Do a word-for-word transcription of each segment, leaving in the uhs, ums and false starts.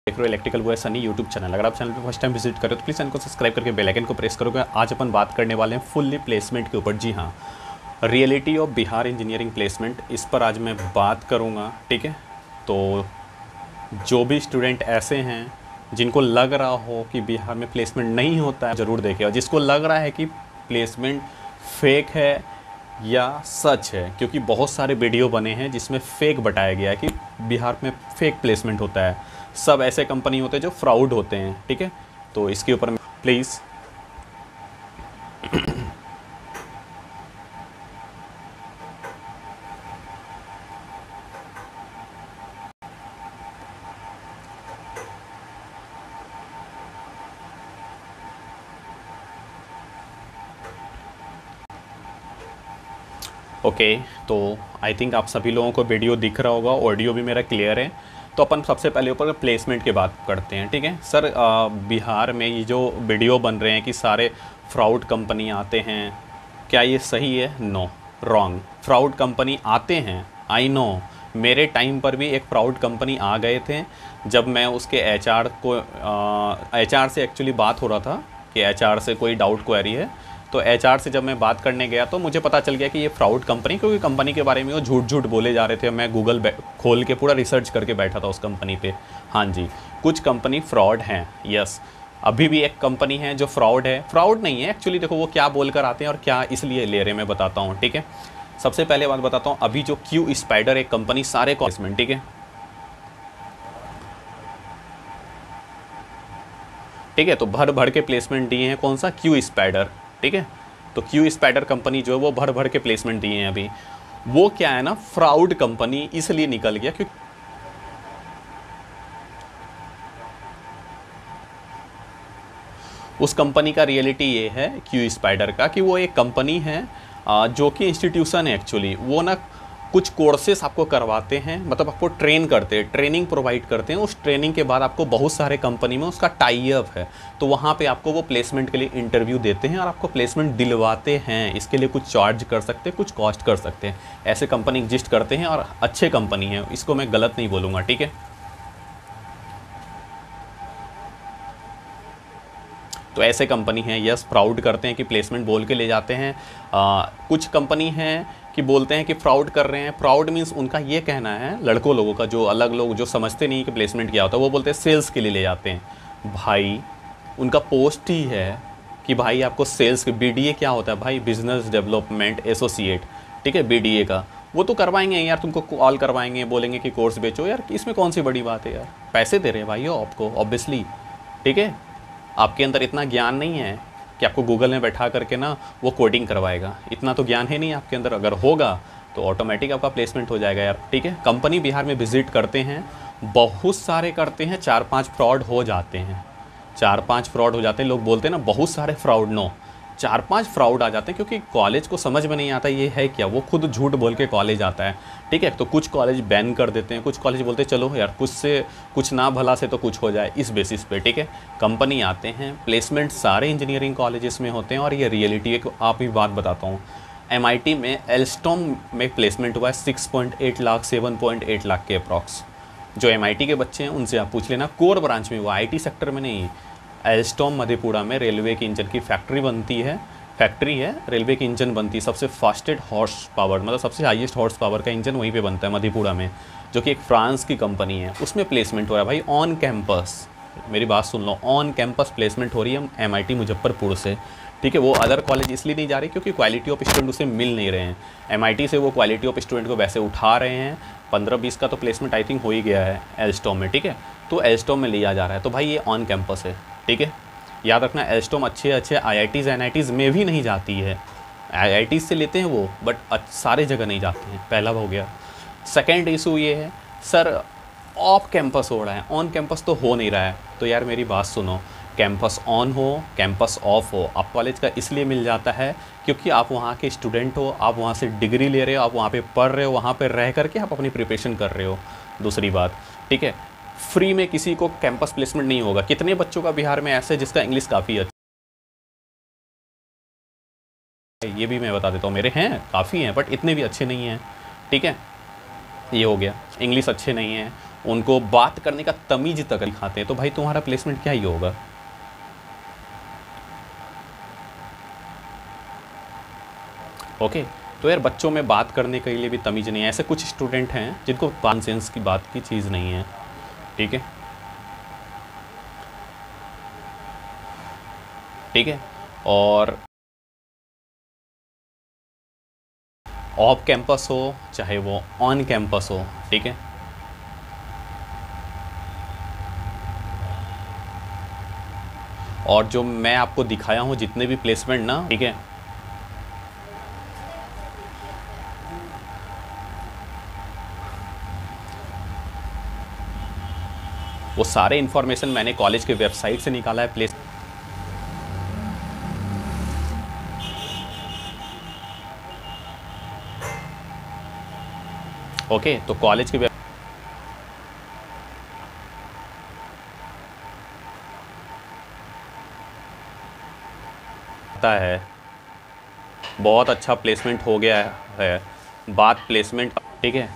देख रहे हो electrical boy Sunny YouTube channel. अगर आप चैनल पे फर्स्ट टाइम विजिट करो तो प्लीज़ चैनल को सब्सक्राइब करके बेल आइकन को प्रेस करोगे। आज अपन बात करने वाले हैं फुल्ली प्लेसमेंट के ऊपर। जी हाँ, reality of Bihar engineering placement, इस पर आज मैं बात करूँगा। ठीक है, तो जो भी स्टूडेंट ऐसे हैं जिनको लग रहा हो कि बिहार में प्लेसमेंट नहीं होता है, ज़रूर देखें। और जिसको लग रहा है कि प्लेसमेंट फेक है या सच है, क्योंकि बहुत सारे वीडियो बने हैं जिसमें फेक बताया गया है कि बिहार में फेक प्लेसमेंट होता है। सब ऐसे कंपनी होते हैं जो फ्रॉड होते हैं। ठीक है, तो इसके ऊपर प्लीज़ ओके okay, तो आई थिंक आप सभी लोगों को वीडियो दिख रहा होगा, ऑडियो भी मेरा क्लियर है। तो अपन सबसे पहले ऊपर प्लेसमेंट की बात करते हैं। ठीक है सर, आ, बिहार में ये जो वीडियो बन रहे हैं कि सारे फ्रॉड कंपनी आते हैं, क्या ये सही है? No, wrong. फ्रॉड कंपनी आते हैं, आई नो। मेरे टाइम पर भी एक फ्रॉड कंपनी आ गए थे। जब मैं उसके एचआर को एचआर से एक्चुअली बात हो रहा था कि एचआर से कोई डाउट क्वेरी है, तो एचआर से जब मैं बात करने गया तो मुझे पता चल गया कि ये फ्रॉड कंपनी, क्योंकि कंपनी के बारे में वो झूठ झूठ बोले जा रहे थे। मैं गूगल खोल के पूरा रिसर्च करके बैठा था उस कंपनी पे। हाँ जी, कुछ कंपनी फ्रॉड हैं, यस। अभी भी एक कंपनी है जो फ्रॉड है। फ्रॉड नहीं है एक्चुअली, देखो वो क्या बोल कर आते हैं और क्या इसलिए ले रहे हैं, मैं बताता हूँ। ठीक है, सबसे पहले बात बताता हूँ, अभी जो क्यू स्पाइडर एक कंपनी सारे प्लेसमेंट, ठीक है ठीक है तो भर भर के प्लेसमेंट दिए हैं। कौन सा? Q Spider. ठीक है, तो क्यू स्पाइडर कंपनी जो है वो भर भर के प्लेसमेंट दिए हैं अभी। वो क्या है ना, फ्रॉड कंपनी इसलिए निकल गया क्योंकि उस कंपनी का रियलिटी ये है, क्यू स्पाइडर का, कि वो एक कंपनी है जो कि इंस्टीट्यूशन है एक्चुअली। वो ना कुछ कोर्सेस आपको करवाते हैं, मतलब आपको ट्रेन करते हैं, ट्रेनिंग प्रोवाइड करते हैं। उस ट्रेनिंग के बाद आपको बहुत सारे कंपनी में उसका टाई अप है, तो वहाँ पे आपको वो प्लेसमेंट के लिए इंटरव्यू देते हैं और आपको प्लेसमेंट दिलवाते हैं। इसके लिए कुछ चार्ज कर सकते हैं, कुछ कॉस्ट कर सकते हैं। ऐसे कंपनी एग्जिस्ट करते हैं और अच्छे कंपनी है, इसको मैं गलत नहीं बोलूँगा। ठीक है, तो ऐसे कंपनी हैं, यस, प्राउड करते हैं कि प्लेसमेंट बोल के ले जाते हैं। आ, कुछ कंपनी हैं कि बोलते हैं कि फ्रॉड कर रहे हैं। फ्रॉड मीन्स उनका ये कहना है, लड़कों लोगों का, जो अलग लोग जो समझते नहीं कि प्लेसमेंट क्या होता है, वो बोलते हैं सेल्स के लिए ले जाते हैं। भाई उनका पोस्ट ही है कि भाई आपको सेल्स, बीडीए क्या होता है भाई? Business development associate. ठीक है, बीडीए का वो तो करवाएंगे यार, तुमको कॉल करवाएंगे, बोलेंगे कि कोर्स बेचो यार। इसमें कौन सी बड़ी बात है यार? पैसे दे रहे हैं भाई आपको, ऑब्वियसली। ठीक है, आपके अंदर इतना ज्ञान नहीं है कि आपको गूगल में बैठा करके ना वो कोडिंग करवाएगा। इतना तो ज्ञान है नहीं आपके अंदर। अगर होगा तो ऑटोमेटिक आपका प्लेसमेंट हो जाएगा यार। ठीक है, कंपनी बिहार में विजिट करते हैं, बहुत सारे करते हैं, चार पांच फ्रॉड हो जाते हैं। चार पांच फ्रॉड हो जाते हैं। लोग बोलते हैं ना बहुत सारे फ्रॉड, नो, चार पांच फ्रॉड आ जाते हैं, क्योंकि कॉलेज को समझ में नहीं आता ये है क्या। वो खुद झूठ बोल के कॉलेज आता है। ठीक है, तो कुछ कॉलेज बैन कर देते हैं, कुछ कॉलेज बोलते हैं चलो यार कुछ से कुछ ना भला से तो कुछ हो जाए, इस बेसिस पे। ठीक है, कंपनी आते हैं, प्लेसमेंट सारे इंजीनियरिंग कॉलेजेस में होते हैं। और ये रियलिटी एक आप ही बात बताता हूँ, एमआईटी में एल्स्टॉम में प्लेसमेंट हुआ है six point eight lakh seven point eight lakh के अप्रॉक्स। जो एमआईटी के बच्चे हैं उनसे आप पूछ लेना, कोर ब्रांच में हुआ, आईटी सेक्टर में नहीं। एल्स्टॉम मधेपुरा में रेलवे की इंजन की फैक्ट्री बनती है, फैक्ट्री है, रेलवे की इंजन बनती है। सबसे फास्टेस्ट हॉर्स पावर, मतलब सबसे हाईएस्ट हॉर्स पावर का इंजन वहीं पे बनता है मधेपुरा में, जो कि एक फ्रांस की कंपनी है। उसमें प्लेसमेंट हो रहा है भाई ऑन कैंपस। मेरी बात सुन लो, ऑन कैंपस प्लेसमेंट हो रही है एमआईटी मुजफ्फरपुर से। ठीक है, वो अदर कॉलेज इसलिए नहीं जा रही क्योंकि क्वालिटी ऑफ स्टूडेंट उसे मिल नहीं रहे हैं। एमआईटी से वो क्वालिटी ऑफ स्टूडेंट को वैसे उठा रहे हैं। पंद्रह बीस का तो प्लेसमेंट आई थिंक हो ही गया है एल्स्टॉम में। ठीक है, तो एल्स्टॉम में लिया जा रहा है, तो भाई ये ऑन कैंपस है। ठीक है, याद रखना, एल्स्टॉम अच्छे अच्छे आईआईटीज़ एनआईटीज़ में भी नहीं जाती है। आईआईटीज़ से लेते हैं वो, बट सारे जगह नहीं जाते हैं। पहला हो गया। सेकेंड इशू ये है, सर ऑफ कैंपस हो रहा है, ऑन कैंपस तो हो नहीं रहा है। तो यार मेरी बात सुनो, कैंपस ऑन हो कैंपस ऑफ हो, आप कॉलेज का इसलिए मिल जाता है क्योंकि आप वहाँ के स्टूडेंट हो, आप वहाँ से डिग्री ले रहे हो, आप वहाँ पे पढ़ रहे हो, वहाँ पे रह करके आप अपनी प्रिपरेशन कर रहे हो। दूसरी बात, ठीक है, फ्री में किसी को कैंपस प्लेसमेंट नहीं होगा। कितने बच्चों का बिहार में ऐसे जिसका इंग्लिश काफ़ी अच्छा है, ये भी मैं बता देता हूँ, मेरे हैं काफ़ी हैं बट इतने भी अच्छे नहीं हैं। ठीक है, ये हो गया, इंग्लिश अच्छे नहीं हैं, उनको बात करने का तमीज तक दिखाते हैं, तो भाई तुम्हारा प्लेसमेंट क्या ही होगा। ओके तो यार बच्चों में बात करने के लिए भी तमीज़ नहीं है। ऐसे कुछ स्टूडेंट हैं जिनको कॉमन सेंस की बात की चीज़ नहीं है, ठीक है ठीक है। और ऑफ कैंपस हो चाहे वो ऑन कैंपस हो, ठीक है, और जो मैं आपको दिखाया हूँ जितने भी प्लेसमेंट ना, ठीक है, वो सारे इन्फॉर्मेशन मैंने कॉलेज के वेबसाइट से निकाला है। प्लेस ओके तो कॉलेज के वेब है बहुत अच्छा प्लेसमेंट हो गया है, बात प्लेसमेंट, ठीक है।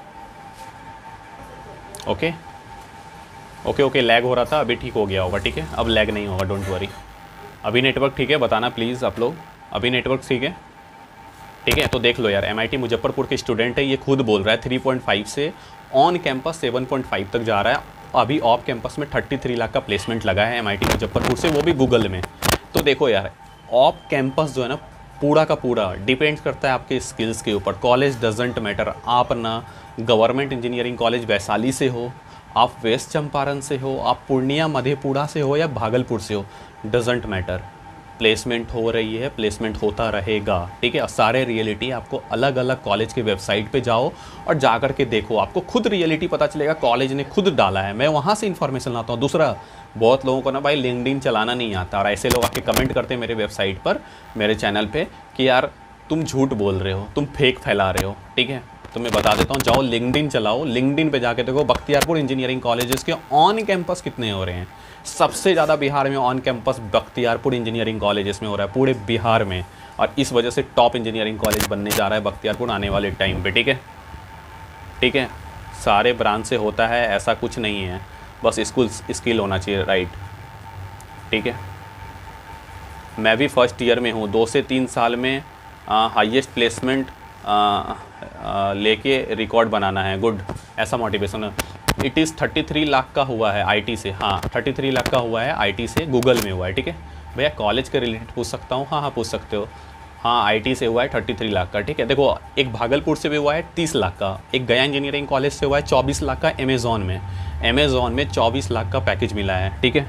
ओके ओके ओके लैग हो रहा था, अभी ठीक हो गया होगा, ठीक है, अब लैग नहीं होगा, डोंट वरी। अभी नेटवर्क ठीक है, बताना प्लीज़ आप लोग, अभी नेटवर्क ठीक है, ठीक है। तो देख लो यार, एमआईटी मुजफ्फरपुर के स्टूडेंट है, ये खुद बोल रहा है थ्री पॉइंट फाइव से on campus seven point five तक जा रहा है। अभी ऑफ कैंपस में थर्टी थ्री लाख का प्लेसमेंट लगा है एमआईटी मुजफ्फरपुर से, वो भी गूगल में। तो देखो यार, ऑफ कैंपस जो है ना पूरा का पूरा डिपेंड करता है आपके स्किल्स के ऊपर। कॉलेज डजेंट मैटर, आप ना गवर्नमेंट इंजीनियरिंग कॉलेज वैशाली से हो, आप वेस्ट चंपारण से हो, आप पूर्णिया मधेपुरा से हो या भागलपुर से हो, डजेंट मैटर, प्लेसमेंट हो रही है, प्लेसमेंट होता रहेगा, ठीक है। सारे रियलिटी आपको अलग अलग कॉलेज के वेबसाइट पे जाओ और जा कर के देखो, आपको खुद रियलिटी पता चलेगा, कॉलेज ने खुद डाला है, मैं वहाँ से इन्फॉर्मेशन लाता हूँ। दूसरा, बहुत लोगों को ना भाई लिंक्डइन चलाना नहीं आता, और ऐसे लोग आके कमेंट करते हैं मेरे वेबसाइट पर, मेरे चैनल पे, कि यार तुम झूठ बोल रहे हो, तुम फेक फैला रहे हो, ठीक है। तो मैं बता देता हूँ, जाओ लिंक्डइन चलाओ, लिंक्डइन पे जाके देखो बख्तियारपुर इंजीनियरिंग कॉलेजेस के ऑन कैंपस कितने हो रहे हैं। सबसे ज़्यादा बिहार में on campus Bakhtiyarpur engineering colleges में हो रहा है, पूरे बिहार में, और इस वजह से टॉप इंजीनियरिंग कॉलेज बनने जा रहा है बख्तियारपुर आने वाले टाइम पे, ठीक है ठीक है। सारे ब्रांच से होता है, ऐसा कुछ नहीं है, बस स्कूल स्किल होना चाहिए, राइट, ठीक है। मैं भी फर्स्ट ईयर में हूँ, दो से तीन साल में हाईएस्ट प्लेसमेंट लेके रिकॉर्ड बनाना है, गुड, ऐसा मोटिवेशन है। It is thirty three lakh का हुआ है आईटी से, हाँ थर्टी थ्री लाख का हुआ है आईटी से, गूगल में हुआ है, ठीक है भैया। कॉलेज के रिलेटेड पूछ सकता हूँ, हाँ हाँ पूछ सकते हो, हाँ आईटी से हुआ है थर्टी थ्री लाख का, ठीक है। देखो एक भागलपुर से भी हुआ है तीस लाख का, एक गया इंजीनियरिंग कॉलेज से हुआ है चौबीस लाख का, अमेज़ॉन में अमेज़ॉन में चौबीस लाख का पैकेज मिला है, ठीक है।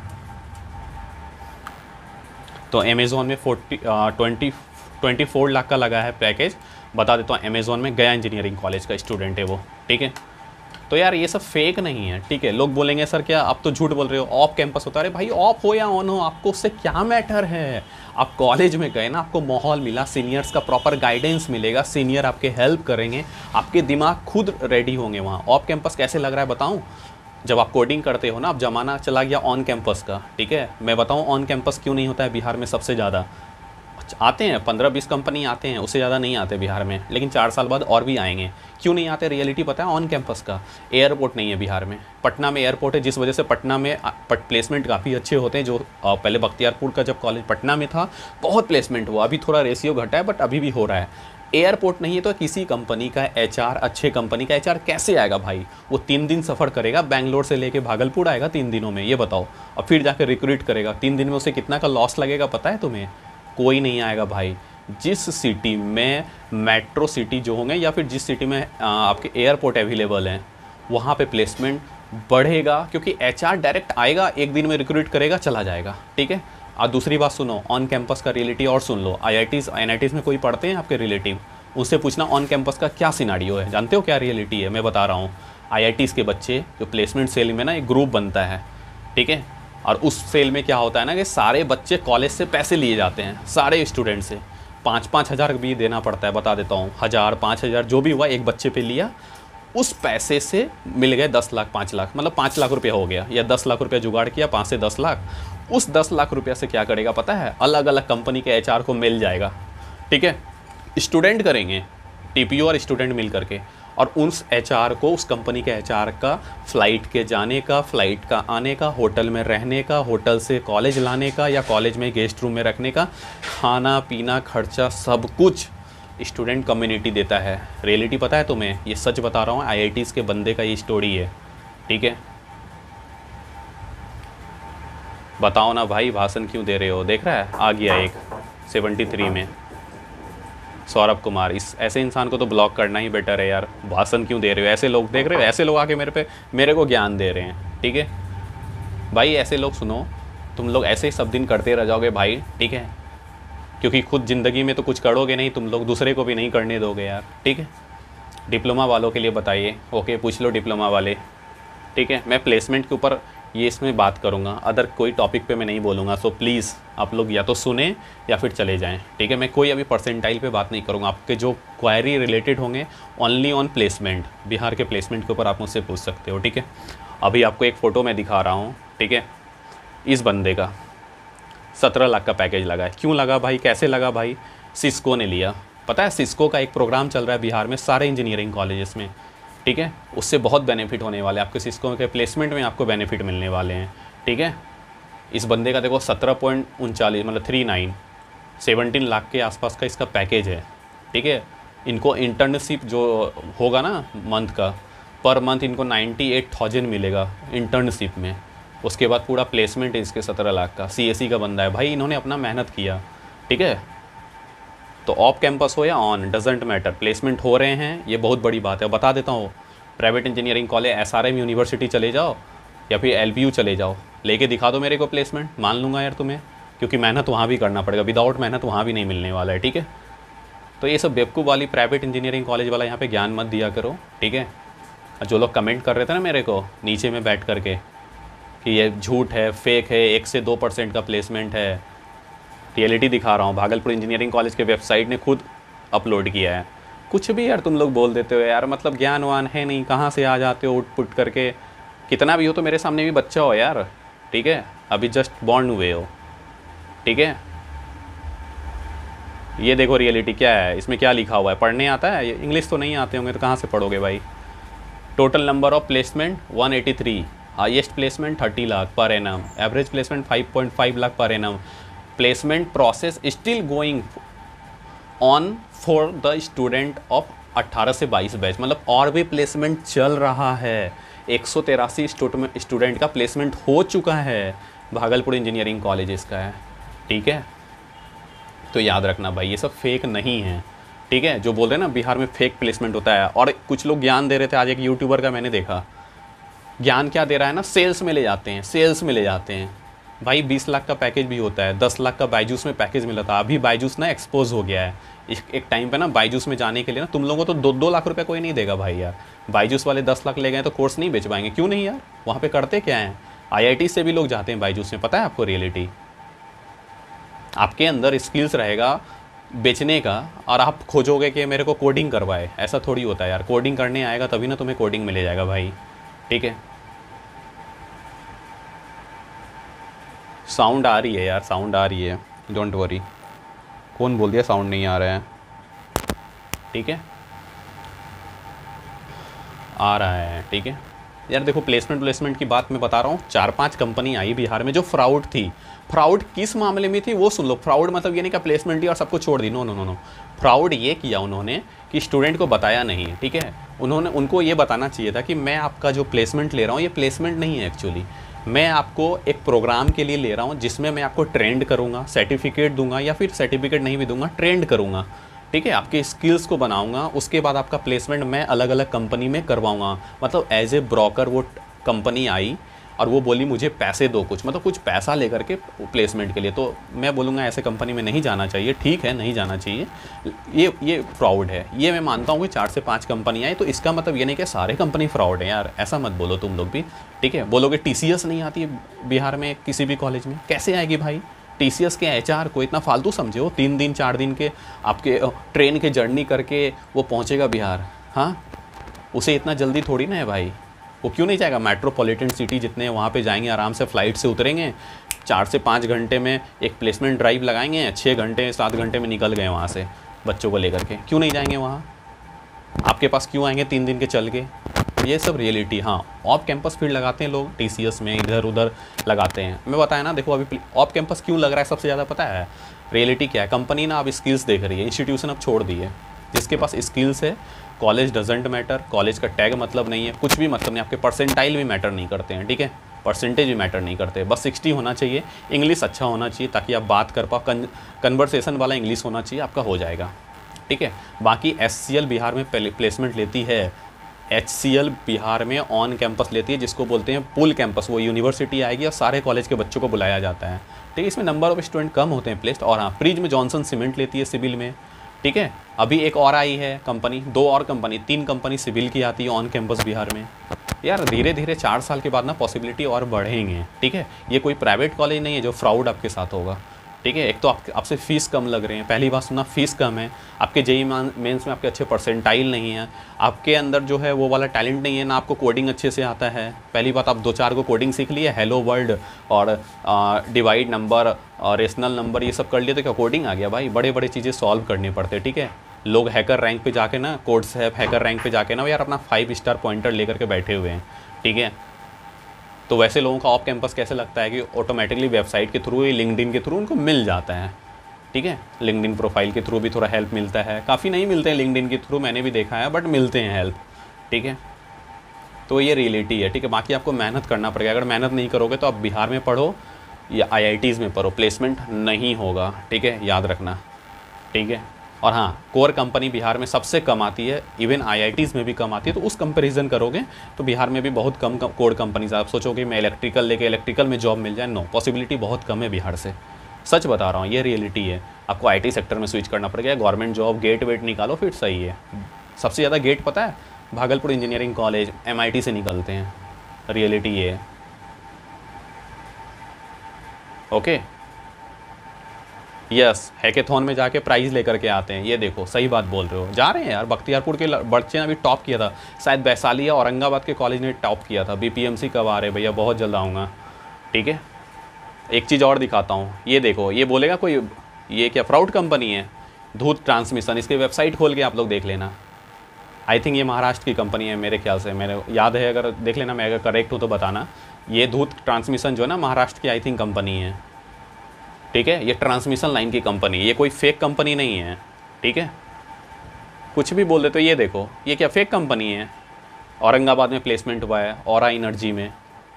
तो अमेज़ॉन में forty twenty twenty four lakh का लगा है पैकेज, बता देता हूँ, अमेज़ॉन में गया इंजीनियरिंग कॉलेज का स्टूडेंट है वो, ठीक है। तो यार ये सब फेक नहीं है, ठीक है। लोग बोलेंगे सर क्या आप तो झूठ बोल रहे हो, ऑफ कैंपस होता है, अरे भाई ऑफ हो या ऑन हो, आपको उससे क्या मैटर है। आप कॉलेज में गए ना, आपको माहौल मिला, सीनियर्स का प्रॉपर गाइडेंस मिलेगा, सीनियर आपके हेल्प करेंगे, आपके दिमाग खुद रेडी होंगे वहाँ। ऑफ कैंपस कैसे लग रहा है बताऊँ, जब आप कोडिंग करते हो ना, अब ज़माना चला गया ऑन कैंपस का, ठीक है। मैं बताऊँ ऑन कैंपस क्यों नहीं होता है बिहार में सबसे ज़्यादा, आते हैं पंद्रह बीस कंपनी आते हैं, उससे ज़्यादा नहीं आते बिहार में, लेकिन चार साल बाद और भी आएंगे। क्यों नहीं आते, रियलिटी पता है, ऑन कैंपस का एयरपोर्ट नहीं है बिहार में। पटना में एयरपोर्ट है, जिस वजह से पटना में प्लेसमेंट काफ़ी अच्छे होते हैं। जो पहले बख्तियारपुर का जब कॉलेज पटना में था बहुत प्लेसमेंट हुआ, अभी थोड़ा रेशियो घटा है बट अभी भी हो रहा है। एयरपोर्ट नहीं है तो किसी कंपनी का एचआर, अच्छे कंपनी का एचआर कैसे आएगा भाई, वो तीन दिन सफ़र करेगा, बेंगलोर से लेके भागलपुर आएगा तीन दिनों में, ये बताओ, और फिर जाकर रिक्रूट करेगा, तीन दिन में उसे कितना का लॉस लगेगा पता है तुम्हें, कोई नहीं आएगा भाई। जिस सिटी में मेट्रो सिटी जो होंगे या फिर जिस सिटी में आ, आपके एयरपोर्ट अवेलेबल हैं, वहाँ पे प्लेसमेंट बढ़ेगा, क्योंकि एचआर डायरेक्ट आएगा, एक दिन में रिक्रूट करेगा, चला जाएगा, ठीक है। और दूसरी बात सुनो, ऑन कैंपस का रिलेटिव और सुन लो, आईआईटीज़ एनआईटीज़ में कोई पढ़ते हैं आपके रिलेटिव, उससे पूछना ऑन कैंपस का क्या सिनारियो है, जानते हो क्या रियलिटी है, मैं बता रहा हूँ। आईआईटीज़ के बच्चे जो प्लेसमेंट सेल में ना एक ग्रुप बनता है, ठीक है, और उस सेल में क्या होता है ना कि सारे बच्चे कॉलेज से पैसे लिए जाते हैं, सारे स्टूडेंट से पाँच पाँच हज़ार भी देना पड़ता है, बता देता हूँ, हज़ार पाँच हज़ार जो भी हुआ एक बच्चे पे लिया, उस पैसे से मिल गए दस लाख पाँच लाख, मतलब पाँच लाख रुपया हो गया, या दस लाख रुपया जुगाड़ किया, पाँच से दस लाख, उस दस लाख रुपया से क्या करेगा पता है, अलग अलग कंपनी के एचआर को मिल जाएगा, ठीक है। स्टूडेंट करेंगे, टीपीओ और स्टूडेंट मिल करके, और उस एचआर को, उस कंपनी के एचआर का फ़्लाइट के जाने का, फ़्लाइट का आने का, होटल में रहने का, होटल से कॉलेज लाने का या कॉलेज में गेस्ट रूम में रखने का, खाना पीना खर्चा सब कुछ स्टूडेंट कम्युनिटी देता है। रियलिटी पता है तुम्हें, ये सच बता रहा हूँ, आईआईटीज़ के बंदे का ये स्टोरी है, ठीक है। बताओ ना भाई, भाषण क्यों दे रहे हो? देख रहा है आ गया एक सेवेंटी थ्री में सौरभ कुमार। इस ऐसे इंसान को तो ब्लॉक करना ही बेटर है यार। भाषण क्यों दे रहे हो? ऐसे लोग देख रहे हो, ऐसे लोग आके मेरे पे मेरे को ज्ञान दे रहे हैं, ठीक है भाई। ऐसे लोग सुनो, तुम लोग ऐसे ही सब दिन करते रह जाओगे भाई, ठीक है, क्योंकि खुद ज़िंदगी में तो कुछ करोगे नहीं तुम लोग, दूसरे को भी नहीं करने दोगे यार, ठीक है। डिप्लोमा वालों के लिए बताइए, ओके पूछ लो डिप्लोमा वाले, ठीक है। मैं प्लेसमेंट के ऊपर ये इसमें बात करूँगा, अदर कोई टॉपिक पे मैं नहीं बोलूँगा। सो प्लीज़ आप लोग या तो सुने या फिर चले जाएं, ठीक है। मैं कोई अभी परसेंटाइल पे बात नहीं करूँगा। आपके जो क्वायरी रिलेटेड होंगे ओनली ऑन प्लेसमेंट, बिहार के प्लेसमेंट के ऊपर आप मुझसे पूछ सकते हो, ठीक है। अभी आपको एक फ़ोटो मैं दिखा रहा हूँ, ठीक है। इस बंदे का सत्रह लाख का पैकेज लगा है। क्यों लगा भाई, कैसे लगा भाई? सिस्को ने लिया। पता है सिस्को का एक प्रोग्राम चल रहा है बिहार में सारे इंजीनियरिंग कॉलेजेस में, ठीक है। उससे बहुत बेनिफिट होने वाले हैं आपके, सिस्को के प्लेसमेंट में आपको बेनिफिट मिलने वाले हैं, ठीक है। इस बंदे का देखो सत्रह पॉइंट उनचालीस मतलब थ्री नाइन सेवनटीन लाख के आसपास का इसका पैकेज है, ठीक है। इनको इंटर्नशिप जो होगा ना मंथ का, पर मंथ इनको नाइन्टी एट थाउजेंड मिलेगा इंटर्नशिप में। उसके बाद पूरा प्लेसमेंट है इसके सत्रह लाख का। सीएससी का बंदा है भाई, इन्होंने अपना मेहनत किया, ठीक है। तो ऑफ कैंपस हो या ऑन डजेंट मैटर, प्लेसमेंट हो रहे हैं, ये बहुत बड़ी बात है। बता देता हूँ, private engineering college SRM university चले जाओ या फिर एलपीयू चले जाओ, लेके दिखा दो मेरे को प्लेसमेंट, मान लूँगा यार तुम्हें, क्योंकि मेहनत वहाँ भी करना पड़ेगा, विदाउट मेहनत वहाँ भी नहीं मिलने वाला है, ठीक है। तो ये सब बेवकूफ़ वाली प्राइवेट इंजीनियरिंग कॉलेज वाला यहाँ पर ज्ञान मत दिया करो, ठीक है। जो लोग कमेंट कर रहे थे ना मेरे को नीचे में बैठ करके कि ये झूठ है, फेक है, एक से दो परसेंट का प्लेसमेंट है, रियलिटी दिखा रहा हूँ। भागलपुर इंजीनियरिंग कॉलेज के वेबसाइट ने खुद अपलोड किया है। कुछ भी यार तुम लोग बोल देते हो यार, मतलब ज्ञानवान है नहीं, कहाँ से आ जाते हो उठ पुट करके। कितना भी हो तो मेरे सामने भी बच्चा हो यार, ठीक है, अभी जस्ट बॉर्न हुए हो, ठीक है। ये देखो रियलिटी क्या है, इसमें क्या लिखा हुआ है, पढ़ने आता है? इंग्लिश तो नहीं आते होंगे तो कहाँ से पढ़ोगे भाई। Total number of placement one eighty three, highest placement thirty lakh per annum, average placement five point five lakh per annum. Placement process still going on for the student of अट्ठारह से बाईस बैच, मतलब और भी प्लेसमेंट चल रहा है। एक सौ तिरासी स्टूडेंट का प्लेसमेंट हो चुका है, भागलपुर इंजीनियरिंग कॉलेजेस का है, ठीक है। तो याद रखना भाई, ये सब फेक नहीं है, ठीक है। जो बोल रहे हैं ना बिहार में फेक प्लेसमेंट होता है, और कुछ लोग ज्ञान दे रहे थे। आज एक यूट्यूबर का मैंने देखा, ज्ञान क्या दे रहा है ना, सेल्स में ले जाते हैं, सेल्स में ले जाते हैं भाई। बीस लाख का पैकेज भी होता है, दस लाख का बायजूस में पैकेज मिला था। अभी बायजूस ना एक्सपोज हो गया है, एक टाइम पे ना बायजूस में जाने के लिए ना तुम लोगों को तो दो दो लाख रुपए कोई नहीं देगा भाई यार। बायजूस वाले दस लाख ले गए तो कोर्स नहीं बेच पाएंगे, क्यों नहीं यार? वहाँ पे करते क्या हैं, आईआईटी से भी लोग जाते हैं बायजूस में, पता है आपको रियलिटी। आपके अंदर स्किल्स रहेगा बेचने का, और आप खोजोगे कि मेरे को कोडिंग करवाए, ऐसा थोड़ी होता है यार। कोडिंग करने आएगा तभी ना तुम्हें कोडिंग मिल जाएगा भाई, ठीक है। साउंड आ रही है यार, साउंड आ रही है, डोंट वरी। कौन बोल दिया साउंड नहीं आ रहा है? ठीक है, आ रहा है, ठीक है यार। देखो प्लेसमेंट प्लेसमेंट की बात मैं बता रहा हूँ, चार पांच कंपनी आई बिहार में जो फ्रॉड थी। फ्रॉड किस मामले में थी वो सुन लो। फ्रॉड मतलब ये नहीं कि प्लेसमेंट दी और सबको छोड़ दी, no no no no. Fraud ये किया उन्होंने कि स्टूडेंट को बताया नहीं, ठीक है। उन्होंने उनको ये बताना चाहिए था कि मैं आपका जो प्लेसमेंट ले रहा हूँ ये प्लेसमेंट नहीं है एक्चुअली, मैं आपको एक प्रोग्राम के लिए ले रहा हूँ जिसमें मैं आपको ट्रेंड करूँगा, सर्टिफिकेट दूंगा, या फिर सर्टिफिकेट नहीं भी दूंगा, ट्रेंड करूँगा, ठीक है। आपके स्किल्स को बनाऊंगा, उसके बाद आपका प्लेसमेंट मैं अलग अलग कंपनी में करवाऊंगा। मतलब एज ए ब्रोकर वो कंपनी आई और वो बोली मुझे पैसे दो कुछ, मतलब कुछ पैसा लेकर के प्लेसमेंट के लिए। तो मैं बोलूँगा ऐसे कंपनी में नहीं जाना चाहिए, ठीक है नहीं जाना चाहिए, ये ये फ्रॉड है। ये मैं मानता हूँ कि चार से पाँच कंपनी आई, तो इसका मतलब ये नहीं कि सारे कंपनी फ्रॉड है यार, ऐसा मत बोलो तुम लोग भी, ठीक है। बोलोगे टीसीएस नहीं आती है बिहार में किसी भी कॉलेज में, कैसे आएगी भाई? टीसीएस के एचआर को इतना फालतू समझे हो? तीन दिन चार दिन के आपके ट्रेन के जर्नी करके वो पहुंचेगा बिहार, हाँ उसे इतना जल्दी थोड़ी ना है भाई। वो क्यों नहीं जाएगा? मेट्रोपॉलिटन सिटी जितने वहाँ पे जाएंगे, आराम से फ़्लाइट से उतरेंगे, चार से पाँच घंटे में एक प्लेसमेंट ड्राइव लगाएंगे, छः घंटे सात घंटे में निकल गए वहाँ से बच्चों को लेकर के, क्यों नहीं जाएंगे वहाँ? आपके पास क्यों आएंगे तीन दिन के चल के? ये सब रियलिटी। हाँ, ऑफ कैंपस फील्ड लगाते हैं लोग, टीसीएस में इधर उधर लगाते हैं। मैं बताया ना, देखो अभी ऑफ कैंपस क्यों लग रहा है सबसे ज़्यादा पता है? रियलिटी क्या है, कंपनी ना अब स्किल्स देख रही है, इंस्टीट्यूशन अब छोड़ दी है। जिसके पास स्किल्स है, कॉलेज डजेंट मैटर, कॉलेज का टैग मतलब नहीं है, कुछ भी मतलब नहीं, आपके परसेंटाइल भी मैटर नहीं करते हैं, ठीक है, परसेंटेज भी मैटर नहीं करते, बस सिक्सटी होना चाहिए, इंग्लिश अच्छा होना चाहिए ताकि आप बात कर पाओ, कन्वर्सेशन वाला इंग्लिश होना चाहिए, आपका हो जाएगा, ठीक है। बाकी एच सी एल बिहार में प्लेसमेंट लेती है, एच सी एल बिहार में ऑन कैंपस लेती है, जिसको बोलते हैं पुल कैंपस। वो यूनिवर्सिटी आएगी और सारे कॉलेज के बच्चों को बुलाया जाता है, ठीक है। इसमें नंबर ऑफ स्टूडेंट कम होते हैं प्लेस्ड। और हाँ, प्रीज में जॉनसन सीमेंट लेती है सिविल में, ठीक है। अभी एक और आई है कंपनी, दो और कंपनी, तीन कंपनी सिविल की आती है ऑन कैंपस बिहार में। यार धीरे धीरे चार साल के बाद ना पॉसिबिलिटी और बढ़ेंगे, ठीक है। ये कोई प्राइवेट कॉलेज नहीं है जो फ्रॉड आपके साथ होगा, ठीक है। एक तो आप, आपसे फ़ीस कम लग रहे हैं, पहली बात सुना, फ़ीस कम है, आपके जेई मेंस में आपके अच्छे परसेंटाइल नहीं है, आपके अंदर जो है वो वाला टैलेंट नहीं है ना, आपको कोडिंग अच्छे से आता है। पहली बात, आप दो चार को कोडिंग सीख लिए, हेलो वर्ल्ड और डिवाइड नंबर और रेशनल नंबर ये सब कर लिए तो क्या कोडिंग आ गया भाई? बड़े बड़े चीज़ें सॉल्व करनी पड़ते, ठीक है। लोग हैकर रैंक पे जाके ना, कोड्स है हैकर रैंक पे जाके ना यार अपना फाइव स्टार पॉइंटर लेकर के बैठे हुए हैं, ठीक है। तो वैसे लोगों का ऑफ कैंपस कैसे लगता है कि ऑटोमेटिकली वेबसाइट के थ्रू, लिंक्डइन के थ्रू उनको मिल जाता है, ठीक है। लिंक्डइन प्रोफाइल के थ्रू भी थोड़ा हेल्प मिलता है, काफ़ी नहीं मिलते हैं लिंक्डइन के थ्रू, मैंने भी देखा है, बट मिलते हैं हेल्प, ठीक है। तो ये रियलिटी है, ठीक है। बाकी आपको मेहनत करना पड़ेगा, अगर मेहनत नहीं करोगे तो आप बिहार में पढ़ो या आई आई टीज़ में पढ़ो, प्लेसमेंट नहीं होगा, ठीक है, याद रखना, ठीक है। और हाँ, कोर कंपनी बिहार में सबसे कम आती है, इवन आई आई टीज़ में भी कम आती है, तो उस कंपैरिजन करोगे तो बिहार में भी बहुत कम कोर कंपनीज। आप सोचोगे मैं इलेक्ट्रिकल लेके इलेक्ट्रिकल में जॉब मिल जाए, नो, पॉसिबिलिटी बहुत कम है बिहार से, सच बता रहा हूँ, ये रियलिटी है। आपको आई टी सेक्टर में स्विच करना पड़ेगा, गवर्नमेंट जॉब गेट वेट निकालो फिर सही है। सबसे ज़्यादा गेट पता है, Bhagalpur engineering college M I T से निकलते हैं, रियलिटी ये है, ओके। यस, हैकेथॉन में जाके प्राइज़ लेकर के आते हैं, ये देखो सही बात बोल रहे हो, जा रहे हैं यार। बख्तियारपुर के बच्चे ने अभी टॉप किया था, शायद वैशाली या औरंगाबाद के कॉलेज ने टॉप किया था। बी पी एम सी कब आ रहे भैया, बहुत जल्द आऊँगा, ठीक है। एक चीज़ और दिखाता हूँ, ये देखो, ये बोलेगा कोई ये क्या फ्रॉड कंपनी है, धूत ट्रांसमिशन, इसकी वेबसाइट खोल के आप लोग देख लेना। आई थिंक ये महाराष्ट्र की कंपनी है मेरे ख्याल से, मेरे याद है, अगर देख लेना, मैं अगर करेक्ट हूँ तो बताना। ये धूत ट्रांसमिशन जो है ना, महाराष्ट्र की आई थिंक कंपनी है, ठीक है। ये ट्रांसमिशन लाइन की कंपनी, ये कोई फेक कंपनी नहीं है, ठीक है। कुछ भी बोल देते हो, ये देखो ये क्या फेक कंपनी है, औरंगाबाद में प्लेसमेंट हुआ है, औरा एनर्जी में,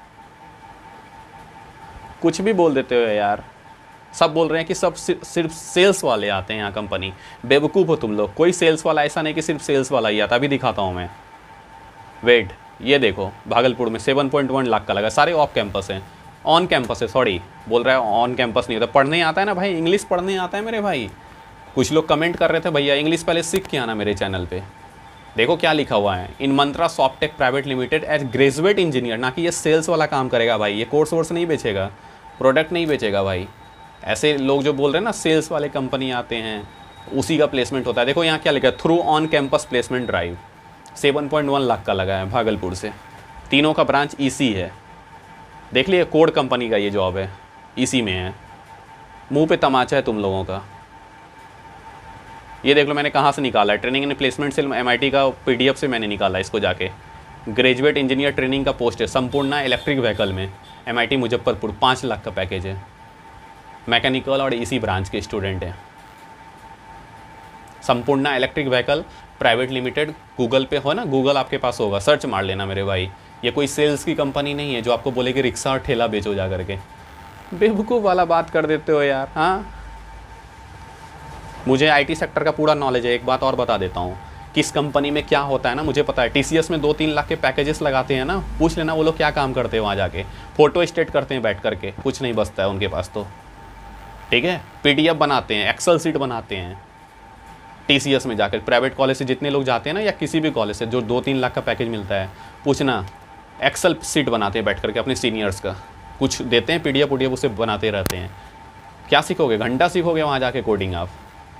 कुछ भी बोल देते हो यार। सब बोल रहे हैं कि सब सिर्फ सेल्स वाले आते हैं यहाँ कंपनी, बेवकूफ़ हो तुम लोग, कोई सेल्स वाला ऐसा नहीं कि सिर्फ सेल्स वाला ही आता। अभी दिखाता हूँ मैं, वेट, ये देखो भागलपुर में सेवन पॉइंट वन लाख का लगा, सारे ऑफ कैंपस हैं, ऑन कैंपस है, सॉरी बोल रहा है ऑन कैंपस नहीं होता। पढ़ने आता है ना भाई, इंग्लिश पढ़ने आता है मेरे भाई। कुछ लोग कमेंट कर रहे थे भैया इंग्लिश पहले सीख के आना मेरे चैनल पे। देखो क्या लिखा हुआ है, in Mantra Softech private limited as graduate engineer, ना कि ये सेल्स वाला काम करेगा भाई, ये कोर्स वोर्स नहीं बेचेगा, प्रोडक्ट नहीं बेचेगा भाई। ऐसे लोग जो बोल रहे हैं ना सेल्स वाले कंपनी आते हैं, उसी का प्लेसमेंट होता है। देखो यहाँ क्या लिखा है, through on campus placement drive, seven point one lakh का लगा है भागलपुर से, तीनों का ब्रांच ईसी है। देख लिए, कोड कंपनी का ये जॉब है, इसी में है। मुंह पे तमाचा है तुम लोगों का। ये देख लो मैंने कहाँ से निकाला है, ट्रेनिंग एंड प्लेसमेंट से एम आई टी का पीडीएफ से मैंने निकाला इसको जाके। ग्रेजुएट इंजीनियर ट्रेनिंग का पोस्ट है, संपूर्ण इलेक्ट्रिक व्हीकल में, एम आई टी मुजफ्फरपुर, पाँच लाख का पैकेज है। मैकेनिकल और इसी ब्रांच के स्टूडेंट हैं। Sampurna electric vehicle private limited, Google पे हो ना, गूगल आपके पास होगा, सर्च मार लेना मेरे भाई। ये कोई सेल्स की कंपनी नहीं है जो आपको बोले कि रिक्शा और ठेला बेचो जा करके। बेवकूफ़ वाला बात कर देते हो यार। हाँ, मुझे आईटी सेक्टर का पूरा नॉलेज है। एक बात और बता देता हूँ, किस कंपनी में क्या होता है ना मुझे पता है। टीसीएस में दो तीन लाख के पैकेजेस लगाते हैं ना, पूछ लेना वो लोग क्या काम करते हैं वहाँ जाके। फ़ोटो स्टेट करते हैं बैठ करके, कुछ नहीं बचता है उनके पास तो, ठीक है। पीडीएफ बनाते हैं, एक्सेल सीट बनाते हैं टीसीएस में जाकर। प्राइवेट कॉलेज से जितने लोग जाते हैं ना, या किसी भी कॉलेज से जो दो तीन लाख का पैकेज मिलता है, पूछना, एक्सेल सीट बनाते हैं बैठ करके अपने सीनियर्स का, कुछ देते हैं पीडीएफ पीडीएफ उसे बनाते रहते हैं। क्या सीखोगे, घंटा सीखोगे वहाँ जाके कोडिंग आप।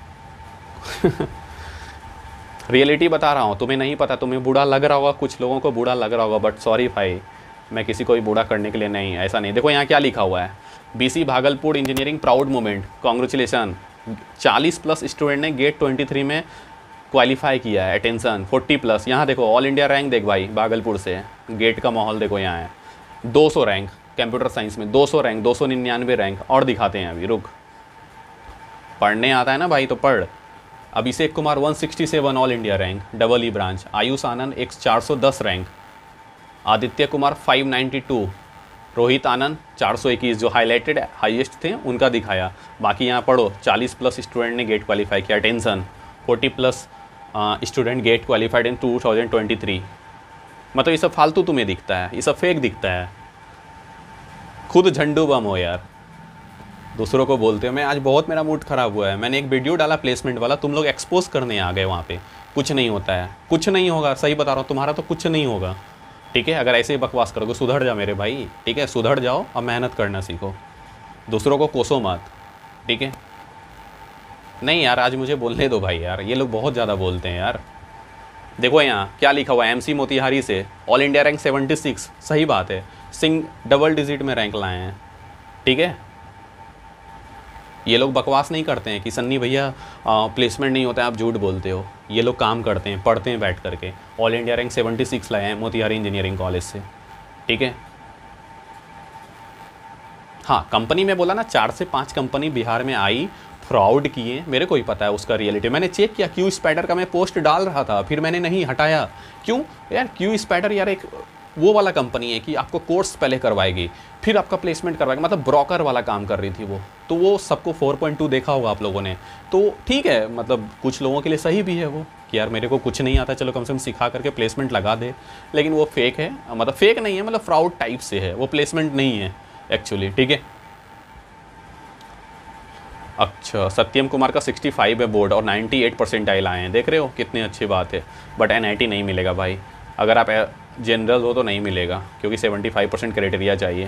रियलिटी बता रहा हूँ, तुम्हें नहीं पता, तुम्हें बुरा लग रहा होगा, कुछ लोगों को बुरा लग रहा होगा, बट सॉरी भाई, मैं किसी को भी बुरा करने के लिए नहीं, ऐसा नहीं। देखो यहाँ क्या लिखा हुआ है, BC Bhagalpur engineering proud moment, congratulation. चालीस प्लस स्टूडेंट ने गेट तेईस में क्वालिफाई किया है, अटेंशन फोर्टी प्लस। यहाँ देखो ऑल इंडिया रैंक देख भाई, भागलपुर से गेट का माहौल देखो, यहाँ है दो सौ रैंक कंप्यूटर साइंस में, दो सौ रैंक, दो सौ निन्यानवे रैंक। और दिखाते हैं अभी, रुक, पढ़ने आता है ना भाई तो पढ़। Abhishek Kumar one sixty seven all India rank double E branch, Ayush Anand एक चार सौ दस rank, Aditya Kumar five ninety two, Rohit Anand चार सौ इक्कीस, जो हाईलाइटेड हाईएस्ट थे उनका दिखाया। बाकी यहाँ पढ़ो चालीस प्लस स्टूडेंट ने गेट क्वालिफाई किया, tension forty plus student GATE qualified in two thousand twenty three. मतलब ये सब फालतू तुम्हें दिखता है, ये सब फेक दिखता है, खुद झंडू बम हो यार, दूसरों को बोलते हो। मैं आज बहुत, मेरा मूड ख़राब हुआ है, मैंने एक वीडियो डाला प्लेसमेंट वाला, तुम लोग एक्सपोज करने आ गए वहाँ पे। कुछ नहीं होता है, कुछ नहीं होगा, सही बता रहा हूँ, तुम्हारा तो कुछ नहीं होगा, ठीक है। अगर ऐसे ही बकवास करोगे, सुधर जा मेरे भाई, ठीक है, सुधर जाओ और मेहनत करना सीखो, दूसरों को कोसो मत, ठीक है। नहीं यार, आज मुझे बोलने दो भाई यार, ये लोग बहुत ज़्यादा बोलते हैं यार। देखो यहाँ क्या लिखा हुआ है, एमसी मोतिहारी से all India rank seventy six, सही बात है, सिंह डबल डिजिट में रैंक लाए हैं, ठीक है। ये लोग बकवास नहीं करते हैं कि सन्नी भैया प्लेसमेंट नहीं होता है, आप झूठ बोलते हो। ये लोग काम करते हैं, पढ़ते हैं बैठ करके। All India rank seventy six लाए हैं मोतिहारी इंजीनियरिंग कॉलेज से, ठीक है। हाँ, कंपनी में बोला ना, चार से पाँच कंपनी बिहार में आई, फ्रॉड किए, मेरे को ही पता है उसका रियलिटी। मैंने चेक किया, क्यू स्पाइडर का मैं पोस्ट डाल रहा था, फिर मैंने नहीं हटाया। क्यों यार, क्यू स्पाइडर यार एक वो वाला कंपनी है कि आपको कोर्स पहले करवाएगी, फिर आपका प्लेसमेंट करवाएगी, मतलब ब्रोकर वाला काम कर रही थी वो। तो वो सबको फोर पॉइंट टू देखा होगा आप लोगों ने, तो ठीक है, मतलब कुछ लोगों के लिए सही भी है वो कि यार मेरे को कुछ नहीं आता, चलो कम से कम सिखा करके प्लेसमेंट लगा दे। लेकिन वो फेक है, मतलब फेक नहीं है, मतलब फ्रॉड टाइप से है वो, प्लेसमेंट नहीं है एक्चुअली, ठीक है। अच्छा, सत्यम कुमार का सिक्सटी फाइव है बोर्ड और नाइन्टी एट परसेंटाइल आए हैं, देख रहे हो कितनी अच्छी बात है। बट एनआईटी नहीं मिलेगा भाई, अगर आप जनरल हो तो नहीं मिलेगा, क्योंकि सेवेंटी फाइव परसेंट क्राइटेरिया चाहिए,